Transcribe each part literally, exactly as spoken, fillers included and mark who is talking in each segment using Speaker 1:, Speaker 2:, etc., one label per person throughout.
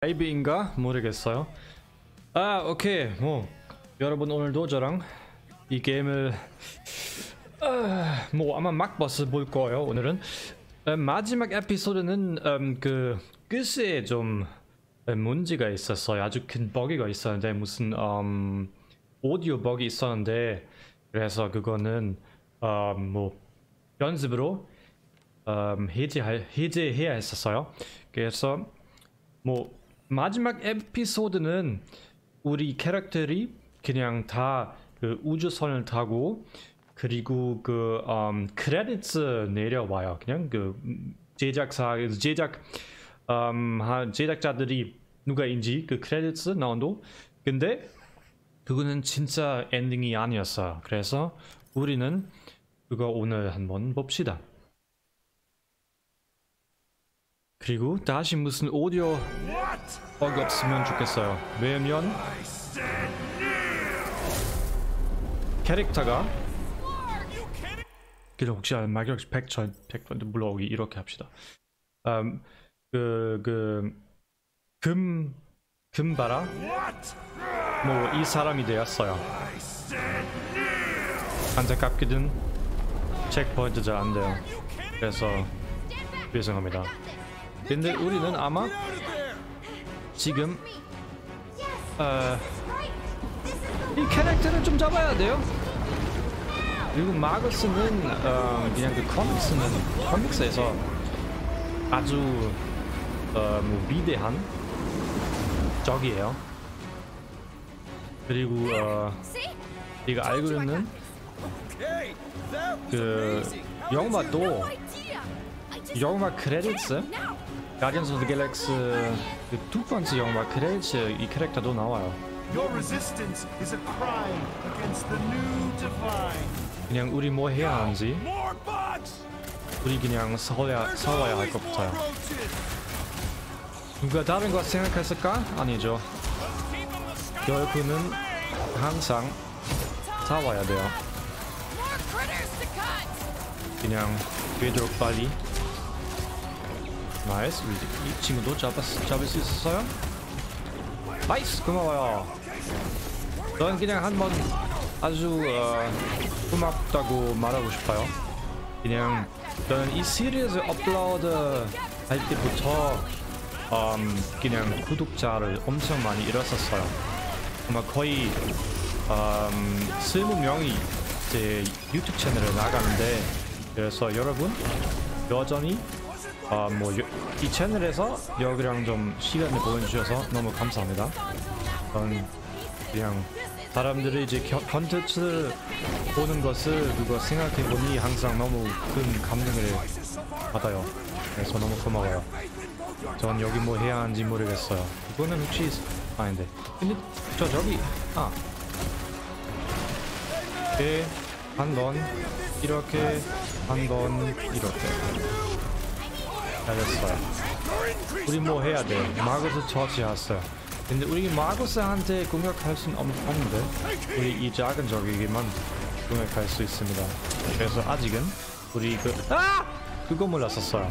Speaker 1: 라이브인가? 모르겠어요. 아 오케이 뭐 여러분 오늘도 저랑 이 게임을 아, 뭐 아마 막버스 볼 거예요. 오늘은 음, 마지막 에피소드는 음, 그 끝에 좀 음, 문제가 있었어요. 아주 큰 버기가 있었는데 무슨 음, 오디오 버기 있었는데 그래서 그거는 음, 뭐 연습으로 음, 해제할, 해제해야 했었어요. 그래서 뭐 마지막 에피소드는 우리 캐릭터들이 그냥 다 그 우주선을 타고 그리고 그 음, 크레딧스 내려와요. 그냥 그 제작사 제작 음, 한 제작자들이 누가인지 그 크레딧스 나온도. 근데 그거는 진짜 엔딩이 아니었어요. 그래서 우리는 그거 오늘 한번 봅시다. 그리고 다시 무슨 오디오 버그 없으면 좋겠어요. 왜냐면 캐릭터가 그래서 혹시 마격 백 번 물러오기 이렇게 합시다. 음, 그, 그, 금, 금바라? 뭐, 이 사람이 되었어요. 안타깝게든 체크포인트가 안 돼요. 그래서 죄송합니다. 근데 우리는 아마 지금 어, 이 캐릭터를 좀 잡아야 돼요. 그리고 마거스는 어, 그냥 그 코믹스는 코믹스에서 아주 어, 뭐 위대한 적이에요. 그리고 어, 네가 알고 있는 그 영화도 영화 크레딧스 가디언스 오브 더 갤럭시 그 두 번째 영화 크레딧스 이 캐릭터도 나와요. 그냥 우리 뭐 해야 하는지 우리 그냥 싸워야, 싸워야 할 것 같아요. 누가 다른 거 생각했을까? 아니죠. 결국은 항상 싸워야 돼요. 그냥 되도록 빨리. 나이스. 이 친구도 잡았, 잡을 수 있었어요? 나이스! 고마워요. 넌 그냥 한번 아주 어, 고맙다고 말하고 싶어요. 그냥 저는 이 시리즈 업로드 할 때부터 음, 그냥 구독자를 엄청 많이 잃었었어요. 아마 거의 음, 이십 명이 제 유튜브 채널에 나가는데 그래서 여러분 여전히 아, 뭐 이 채널에서 여기랑 좀 시간을 보내주셔서 너무 감사합니다. 전 그냥 사람들이 이제 컨텐츠를 보는 것을 그거 생각해보니 항상 너무 큰 감동을 받아요. 그래서 너무 고마워요. 전 여기 뭐 해야 하는지 모르겠어요. 이거는 혹시 아닌데 근데 저 저기 아 이렇게 한번 이렇게 한번 이렇게 잘했어요. 우리 뭐 해야 돼? 마거스 처치했어요. 근데 우리 마거스한테 공격할 수는 없는데 우리 이 작은 적에게만 공격할 수 있습니다. 그래서 아직은 우리 그 아! 그거 몰랐었어요.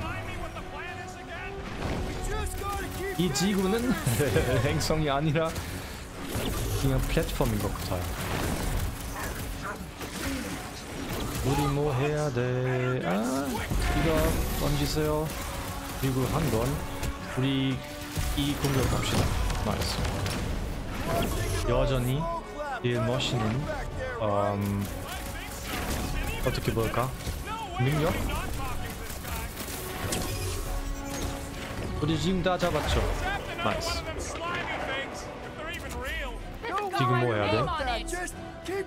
Speaker 1: 이 지구는 행성이 아니라 그냥 플랫폼인 것 같아요. 우리 뭐 해야 돼? 아, 이거 던지세요. 그리고 한 번 우리 이 공격합시다. 나이스. 여전히 제일 멋있는 음, 어떻게 볼까? 능력? 우리 지금 다 잡았죠? 나이스. 지금 뭐 해야 돼?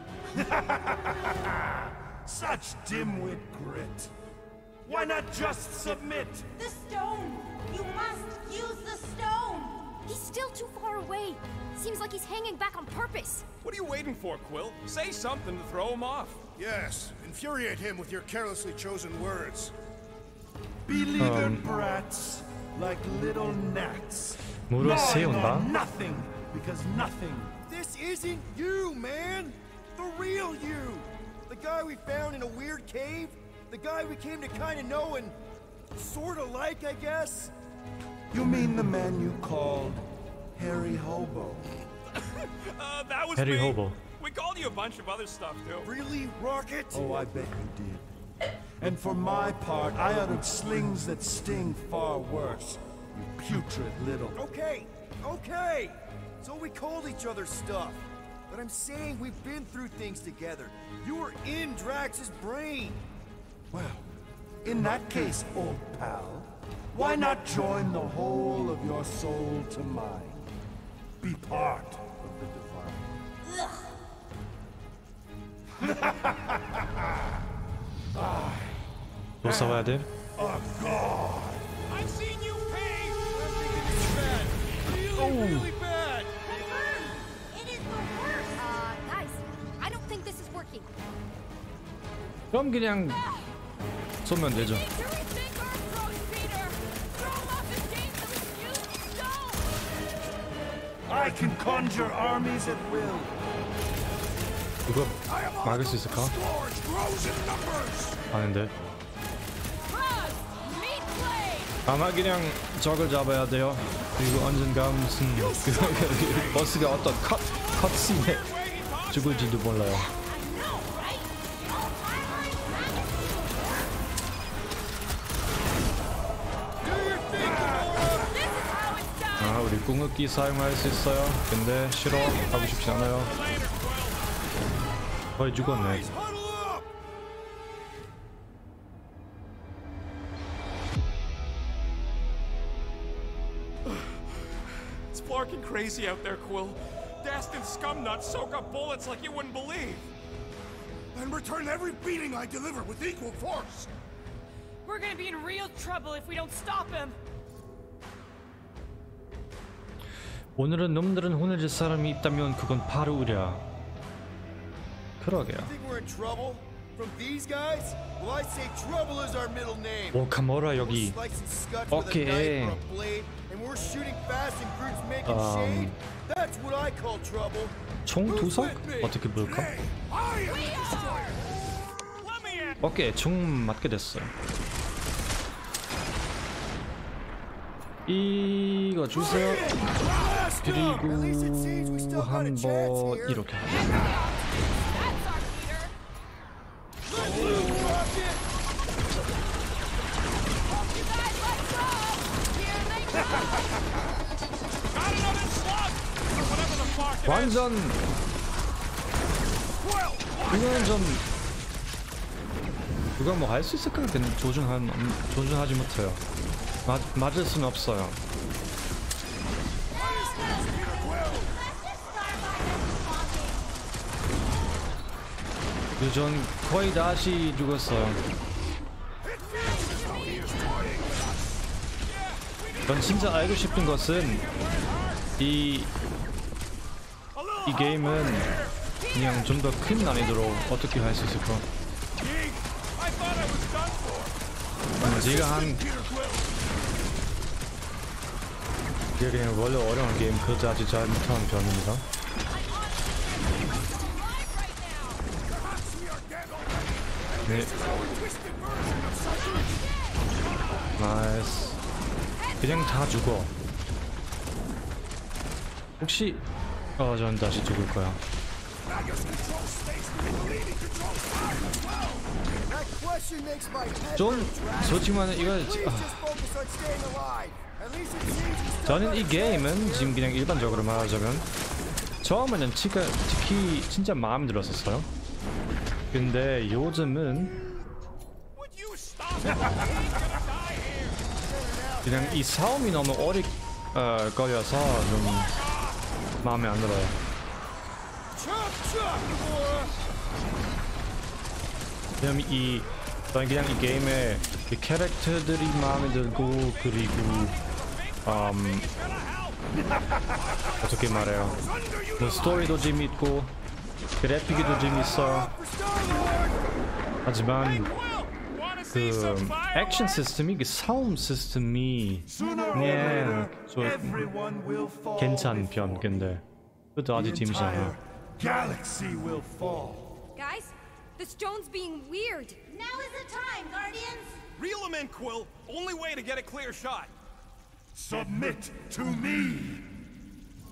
Speaker 2: Such dimwit grit. Why not just submit?
Speaker 3: The stone! You must use the stone!
Speaker 4: He's still too far away. Seems like he's hanging back on purpose.
Speaker 5: What are you waiting for, Quill? Say something to throw him off.
Speaker 6: Yes, infuriate him with your carelessly chosen words.
Speaker 2: Beleaguered brats like little gnats.
Speaker 1: 무릎
Speaker 2: Gnawing
Speaker 1: 세운다.
Speaker 2: on nothing because nothing.
Speaker 6: This isn't you, man! The real you! The guy we found in a weird cave? The guy we came to kind of know and sort of like, I guess?
Speaker 2: You mean the man you called Harry Hobo.
Speaker 5: Uh, that was
Speaker 1: Harry
Speaker 5: me.
Speaker 1: Hobo.
Speaker 5: We called you a bunch of other stuff, too.
Speaker 6: Really, Rocket?
Speaker 2: Oh, I bet you did. And for my part, I uttered slings that sting far worse. You putrid little...
Speaker 6: Okay, okay. So we called each other stuff. But I'm saying we've been through things together. You were in Drax's brain.
Speaker 2: Well, in that case, old pal, why not join the whole of your soul to mine? Be part of the divine.
Speaker 1: 또 싸워야 돼?
Speaker 5: I've seen you pay!
Speaker 6: Really, really bad.
Speaker 3: Confirmed! It is the worst!
Speaker 4: Uh, guys, I don't think this is working.
Speaker 1: 그럼 그냥 쏘면 되죠.
Speaker 4: Need to rethink our approach, Peter. Throw him off his game so we can use the stone.
Speaker 2: I can conjure armies at will.
Speaker 1: 이거 막을 수 있을까? 아닌데.
Speaker 4: Cross, meat play.
Speaker 1: 아마 그냥 적을 잡아야 돼요. 그리고 언젠가 무슨 그 버스가 어떤 컷 컷씬에 죽을지도 몰라요.
Speaker 3: I know, right? All timelines match.
Speaker 4: This is how it's done.
Speaker 1: 아, 우리 궁극기 사용할 수 있어요. 근데 싫어. 하고 싶지 않아요. 거의 죽었네.
Speaker 6: Huddle up!
Speaker 5: It's flarking crazy out there, Quill. Dastin scumnuts soak up bullets like you wouldn't believe.
Speaker 2: And return every beating I deliver with equal force.
Speaker 7: We're gonna be in real trouble if we don't stop him.
Speaker 1: 오늘은 놈들은 혼을 질 사람이 있다면 그건 바로 우리야. 그러게요.
Speaker 6: Think we're in trouble? From these guys? Well, I say trouble is our middle name.
Speaker 1: 오카모라
Speaker 6: We're
Speaker 1: 여기.
Speaker 6: slicing scuds
Speaker 1: Okay.
Speaker 6: with a knife or a blade, and we're shooting fast and Groot's making
Speaker 1: Um,
Speaker 6: shade. That's what I call trouble.
Speaker 1: 총 두석? 어떻게 볼까?
Speaker 5: Let me in!
Speaker 1: 오케이, 총 맞게 됐어요. 이거 주세요. 그리고 한번 이렇게 하자.
Speaker 4: That's our Peter. You guys, let's go. Here they come.
Speaker 5: Got another slug! Or whatever the fuck it is.
Speaker 1: 완전 이거는 좀 누가 뭐 할 수 있을까? 근데 조준한 조준하지 못해요. 맞 맞을 수는 없어요. 전 거의 다시 죽었어요. 전 진짜 알고 싶은 것은 이, 이 게임은 그냥 좀 더 큰 난이도로 어떻게 할 수 있을까?
Speaker 5: I thought I was done for.
Speaker 1: 제가 한 이게 그냥 원래 어려운 게임 그다지 잘 못하는 편입니다. 네. 나이스. 그냥 다 죽어. 혹시 어, 전 다시 죽을 거야.
Speaker 6: That question makes my head
Speaker 1: 좀
Speaker 6: hurt, Drax.
Speaker 1: 솔직히 말해 이거
Speaker 6: Please
Speaker 1: 아,
Speaker 6: just focus on staying alive. At least it seems you still
Speaker 1: 저는
Speaker 6: got
Speaker 1: 이
Speaker 6: a
Speaker 1: 게임은
Speaker 6: chance
Speaker 1: 지금 그냥 일반적으로 말하자면 처음에는 치가, 특히 진짜 마음에 들었었어요. 근데 요즘은
Speaker 5: Would you stop it? He's gonna die here.
Speaker 1: 그냥 이 싸움이 너무 오래 어, 걸려서 좀 마음에 안 들어요.
Speaker 6: Chop, chop, Gamora.
Speaker 1: 왜냐면 이 저는 그냥 이 게임의 이 캐릭터들이 마음에 들고 그리고 음, 어떻게 말해요? 뭐 스토리도 재밌고 그래픽이도 재밌어요. 하지만
Speaker 5: Quill, wanna see
Speaker 1: 그
Speaker 5: some fireworks?
Speaker 1: 액션 시스템이 그 싸움 시스템이 그냥 좀
Speaker 2: Everyone will fall.
Speaker 1: 괜찮은 편. 근데 그것도 아직
Speaker 2: The
Speaker 1: 재밌지 않아.
Speaker 2: entire galaxy will fall.
Speaker 4: Guys, the stone's being weird.
Speaker 3: Now is the time, Guardians!
Speaker 5: Reel him in, Quill. Only way to get a clear shot.
Speaker 2: Submit to me.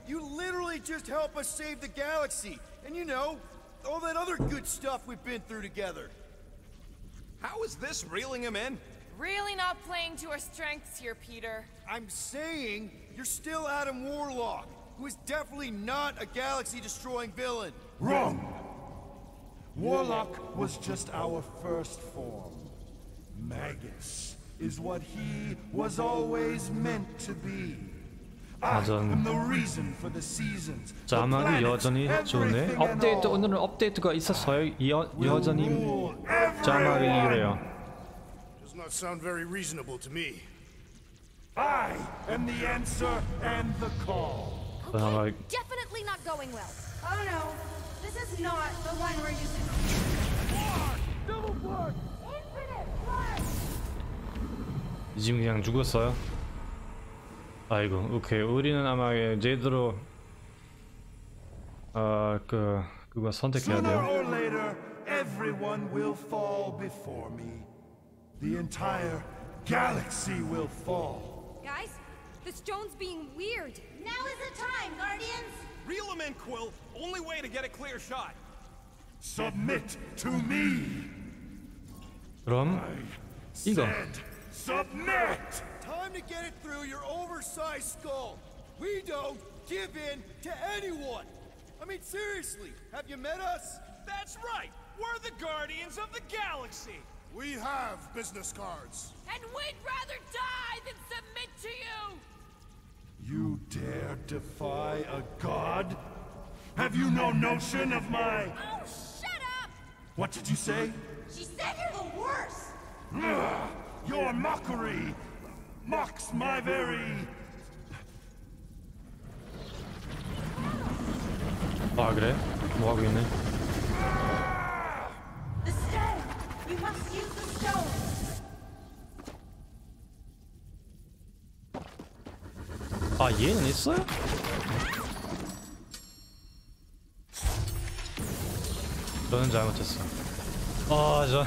Speaker 6: You literally just help us save the galaxy. And you know, all that other good stuff we've been through together.
Speaker 5: How is this reeling him in?
Speaker 7: Really not playing to our strengths here, Peter.
Speaker 6: I'm saying you're still Adam Warlock, who is definitely not a galaxy-destroying villain.
Speaker 2: Wrong! Warlock was just our first form. Magus is what he was always meant to be. I
Speaker 1: 맞아.
Speaker 2: am the reason for the seasons.
Speaker 1: 자, 아마도 여전히 좋네. 업데이트 오늘은 업데이트가 있었어요. 여, 여전히 자막이 이래요.
Speaker 8: Does not sound very reasonable to me.
Speaker 2: I am the answer and the call.
Speaker 1: 자막
Speaker 3: Definitely not going well. Oh no, this is not the one we're using. Double blood! Infinite blood!
Speaker 1: 지금 그냥 죽었어요. 아이고, 오케이. 우리는 아마 제대로 어, 그 그거 선택해야
Speaker 2: Sooner
Speaker 1: 돼요.
Speaker 2: or later, everyone will fall before me. The entire galaxy will fall.
Speaker 3: Guys, the stone's being weird. Now is the time, Guardians!
Speaker 5: Reel him in, Quill. Only way to get a clear shot.
Speaker 2: Submit to me.
Speaker 1: 그럼 이거
Speaker 2: Said, submit.
Speaker 6: Time to get it through your oversized skull. We don't give in to anyone. I mean, seriously, have you met us?
Speaker 5: That's right. We're the Guardians of the Galaxy.
Speaker 8: We have business cards.
Speaker 7: And we'd rather die than submit to you!
Speaker 2: You dare defy a god? Have you no notion of my...
Speaker 3: Oh, shut up!
Speaker 2: What did you say?
Speaker 3: She said you're the worst!
Speaker 2: Ugh, your mockery mocks my very...
Speaker 1: 아 그래? 뭐 하고 있네?
Speaker 3: The stone! You must use the stone!
Speaker 1: 아 얘는 있어요? 저는 잘못했어. 아 저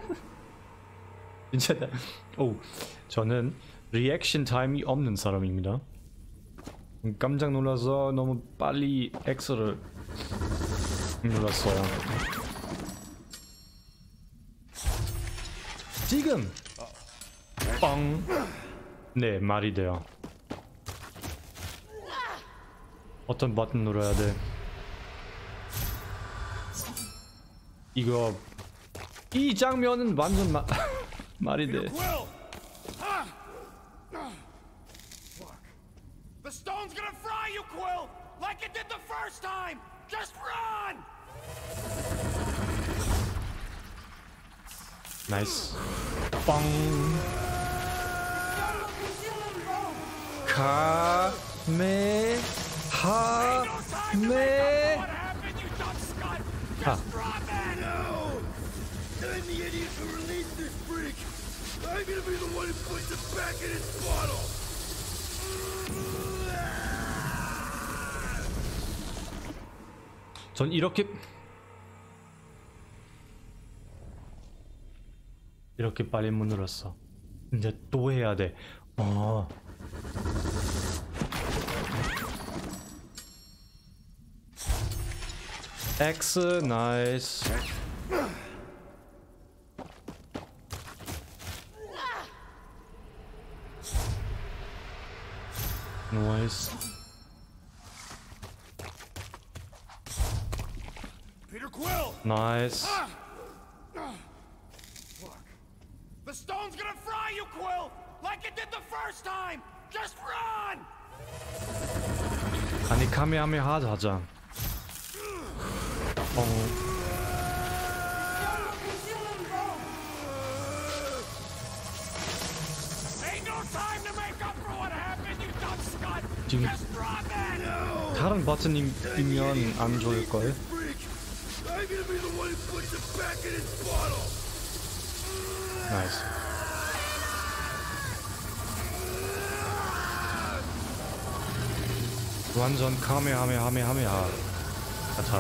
Speaker 1: 진짜 나- 오 저는 리액션 타임이 없는 사람입니다. 깜짝 놀라서 너무 빨리 X를 눌렀어요. 지금 빵. 네 말이 돼요. 어떤 버튼 눌러야 돼? 이거 이 장면은 완전 마, 말이 돼.
Speaker 5: Quill! Ah! Fuck. The stone's gonna fry you, Quill! Like it did the first time! Just run!
Speaker 1: 나이스. 빵. 카메
Speaker 5: No time to make
Speaker 1: 하메.
Speaker 5: up for what happened, you dumb scut!
Speaker 1: 하.
Speaker 5: Just run, man!
Speaker 6: No! I'm the idiot who released this freak! I'm gonna be the one who puts it back in its bottle!
Speaker 1: 전 이렇게 이렇게 빨리 못 눌렀어. 이제 또 해야 돼. 어. X 나이스. 나이스.
Speaker 5: Peter Quill!
Speaker 1: 나이스.
Speaker 5: Fuck. The stone's gonna fry you, Quill! Like it did the first time! Just run!
Speaker 1: 아니 카메하메 하자. 어.
Speaker 5: Ain't no time to make up for what happened, you dumb scut!
Speaker 1: 지금
Speaker 5: Just run, man!
Speaker 1: 다른 버튼이면 안 좋을 걸.
Speaker 6: Freak! I'm gonna be the one who puts it back in its bottle!
Speaker 1: 나이스. 완전 카메하메하메하메하 같아.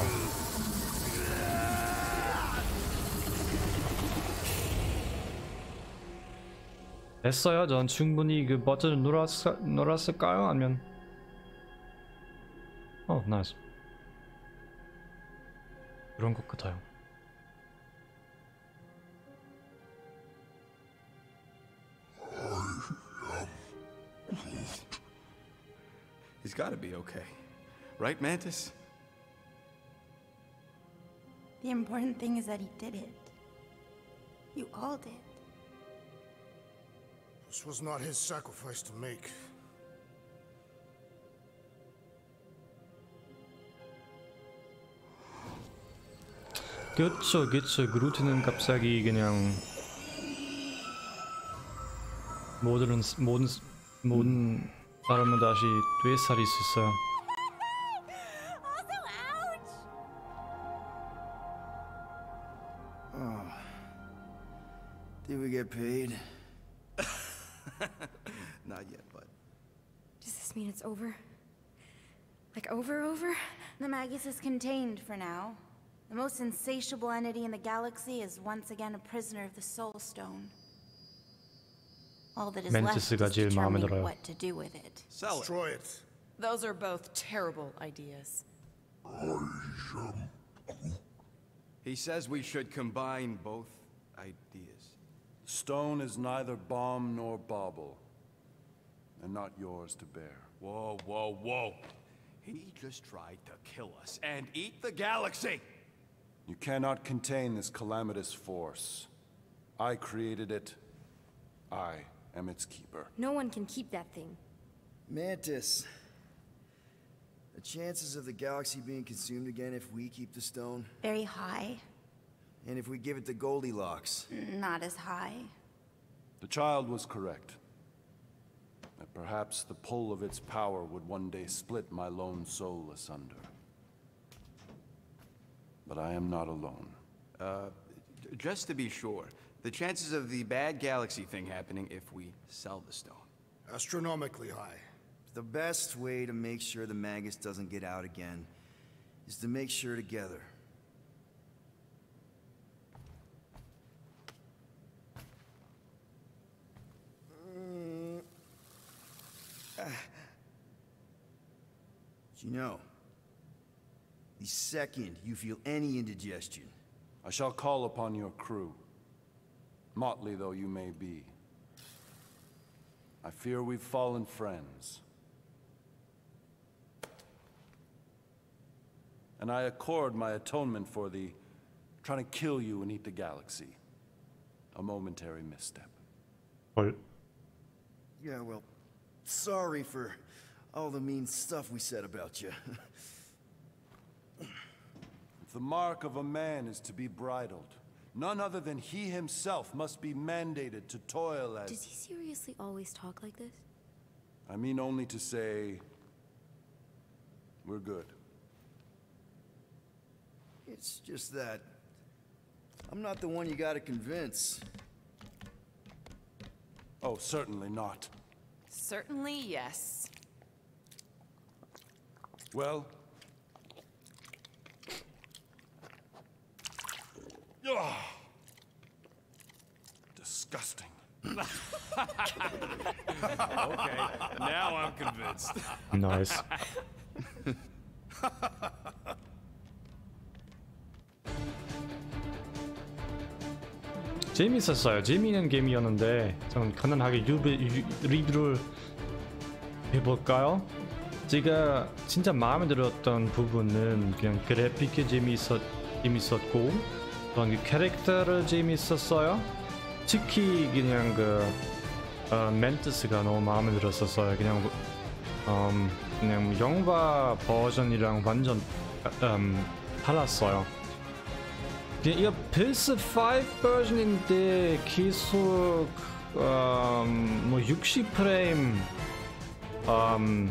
Speaker 1: 됐어요. 전 충분히 그 버튼을 눌렀, 눌렀을까요? 아니면 어, 나이스. 그런 것 같아요.
Speaker 9: He's gotta be okay. Right, Mantis?
Speaker 3: The important thing is that he did it. You all did.
Speaker 8: This was not his sacrifice to make.
Speaker 1: 그쵸, 그쵸. 그루트는 갑자기 그냥 모든 모든 모든 사람은 다시 되살릴 수 있어요.
Speaker 4: Also, ouch!
Speaker 6: Oh. Did we get paid?
Speaker 9: Not yet, bud.
Speaker 3: Does this mean it's over? Like over, over? The Magus is contained for now. The most insatiable entity in the galaxy is once again a prisoner of the Soul Stone. All that is left is
Speaker 1: 멘티스가 제일 마음에
Speaker 3: determining
Speaker 1: 들어요.
Speaker 3: what to do with it.
Speaker 9: Sell it.
Speaker 8: Destroy it.
Speaker 7: Those are both terrible ideas.
Speaker 9: He says we should combine both ideas.
Speaker 2: Stone is neither bomb nor bauble, and not yours to bear.
Speaker 5: Whoa, whoa, whoa.
Speaker 9: He just tried to kill us and eat the galaxy!
Speaker 2: You cannot contain this calamitous force. I created it. I am its keeper.
Speaker 3: No one can keep that thing.
Speaker 6: Mantis. The chances of the galaxy being consumed again if we keep the stone,
Speaker 3: Very high.
Speaker 6: and if we give it to Goldilocks.
Speaker 3: Not as high.
Speaker 2: The child was correct. That perhaps the pull of its power would one day split my lone soul asunder. But I am not alone.
Speaker 9: Uh, just to be sure, the chances of the bad galaxy thing happening if we sell the stone.
Speaker 8: Astronomically high.
Speaker 6: The best way to make sure the Magus doesn't get out again is to make sure together. Mm. Ah. You know, the second you feel any indigestion,
Speaker 2: I shall call upon your crew, motley though you may be. I fear we've fallen friends. And I accord my atonement for the trying to kill you and eat the galaxy. A momentary misstep.
Speaker 1: 헐.
Speaker 6: yeah, well, sorry for all the mean stuff we said about you.
Speaker 2: If the mark of a man is to be bridled, none other than he himself must be mandated to toil as...
Speaker 3: Does he seriously always talk like this?
Speaker 2: I mean only to say... we're good.
Speaker 6: It's just that I'm not the one you gotta convince.
Speaker 2: Oh, certainly not.
Speaker 7: Certainly, yes.
Speaker 2: Well... Ugh. Disgusting.
Speaker 5: Okay, now I'm convinced.
Speaker 1: 나이스. 재밌었어요. 재미있는 게임이었는데 좀 간단하게 유비, 유, 리뷰를 해볼까요? 제가 진짜 마음에 들었던 부분은 그냥 그래픽이 재미있었, 재밌었고 그런 캐릭터를 재밌었어요. 특히 그냥 그 어, 멘티스가 너무 마음에 들었었어요. 그냥 음, 그냥 영화 버전이랑 완전 음, 달랐어요. 이거 플스 오 버전인데 계속 음, 뭐 육십 프레임 음,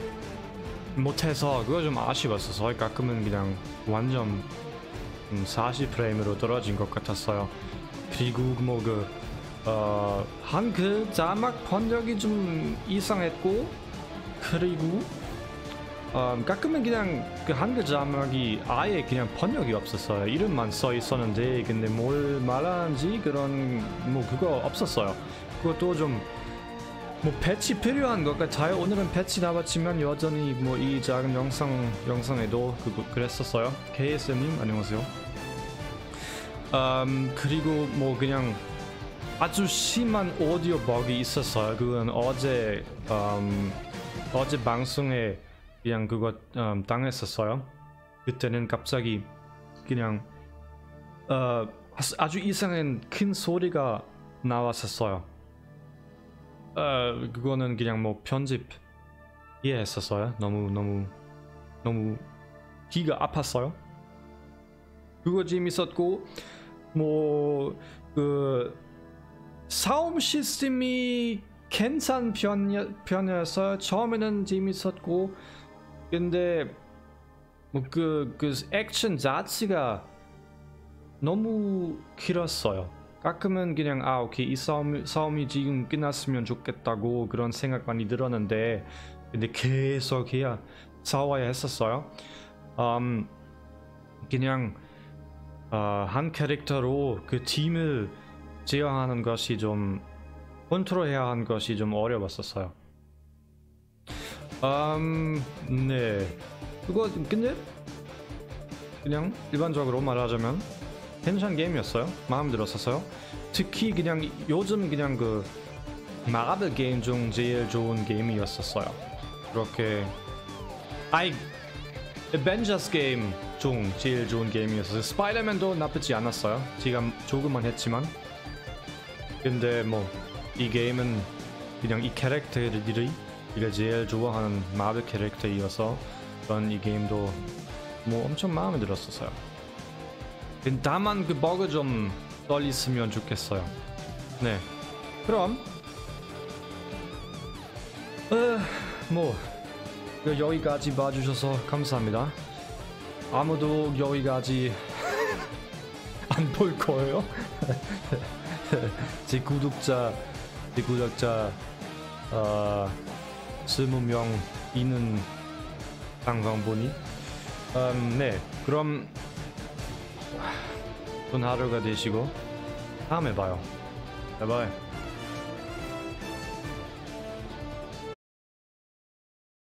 Speaker 1: 못해서 그거 좀 아쉬웠어서 가끔은 그냥 완전 음, 사십 프레임으로 떨어진 것 같았어요. 그리고 뭐 그 어, 한글 자막 번역이 좀 이상했고 그리고 어, 가끔은 그냥 그 한글 자막이 아예 그냥 번역이 없었어요. 이름만 써 있었는데 근데 뭘 말하는지 그런 뭐 그거 없었어요. 그것도 좀 뭐 패치 필요한 것 같아요. 오늘은 패치 나왔지만 여전히 뭐 이 작은 영상 영상에도 그, 그랬었어요. 케이에스님 안녕하세요. 음, 그리고 뭐 그냥 아주 심한 오디오 버기 있었어요. 그건 어제 음, 어제 방송에 그냥 그거 음, 당했었어요. 그때는 갑자기 그냥 어, 아주 이상한 큰 소리가 나왔었어요. 어, 그거는 그냥 뭐 편집 이해했었어요. 너무 너무 너무 귀가 아팠어요. 그거 재밌었고 뭐 그 사움 시스템이 괜찮은 편, 편이었어요. 처음에는 재밌었고 근데 뭐 그 그 액션 자체가 너무 길었어요. 가끔은 그냥 아 오케이 이 싸움, 싸움이 지금 끝났으면 좋겠다고 그런 생각 많이 들었는데 근데 계속 해야 싸워야 했었어요. 음, 그냥 어, 한 캐릭터로 그 팀을 제어하는 것이 좀 컨트롤해야 하는 것이 좀 어려웠었어요. 음, 네. 그거 근데 그냥 일반적으로 말하자면 괜찮은 게임이었어요. 마음에 들었었어요. 특히 그냥 요즘 그냥 그 마블 게임 중 제일 좋은 게임이었었어요. 그렇게 아이 어벤져스 게임 중 제일 좋은 게임이었어요. 스파이더맨도 나쁘지 않았어요. 제가 조금만 했지만 근데 뭐 이 게임은 그냥 이 캐릭터들이 제가 제일 좋아하는 마블 캐릭터이어서 전 이 게임도 뭐 엄청 마음에 들었었어요. 다만 그 버그 좀 덜 있으면 좋겠어요. 네, 그럼 어, 뭐 여기까지 봐주셔서 감사합니다. 아무도 여기까지 안 볼 거예요. 제 구독자 제 구독자 어, 이십 명 있는 방송 보니 음, 네, 그럼 좋은 하루가 되시고 다음에 봐요. 바이바이.